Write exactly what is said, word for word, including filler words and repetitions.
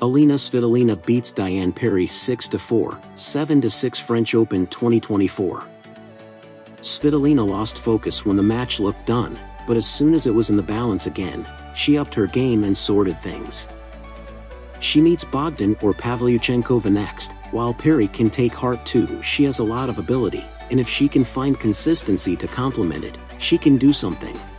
Elina Svitolina beats Diane Parry six to four, seven to six French Open twenty twenty-four. Svitolina lost focus when the match looked done, but as soon as it was in the balance again, she upped her game and sorted things. She meets Bogdan or Pavlyuchenkova next. While Parry can take heart too, she has a lot of ability, and if she can find consistency to complement it, she can do something.